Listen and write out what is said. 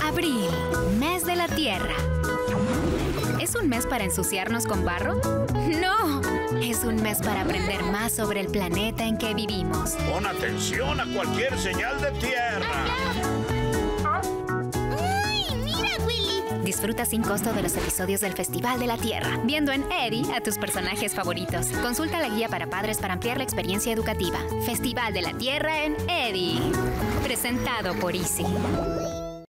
Abril, mes de la Tierra. ¿Es un mes para ensuciarnos con barro? ¡No! Es un mes para aprender más sobre el planeta en que vivimos. Pon atención a cualquier señal de tierra. ¡Uy! ¡Mira, Willy! Disfruta sin costo de los episodios del Festival de la Tierra, viendo en Eddie a tus personajes favoritos. Consulta la guía para padres para ampliar la experiencia educativa. Festival de la Tierra en Eddie. Presentado por Easy.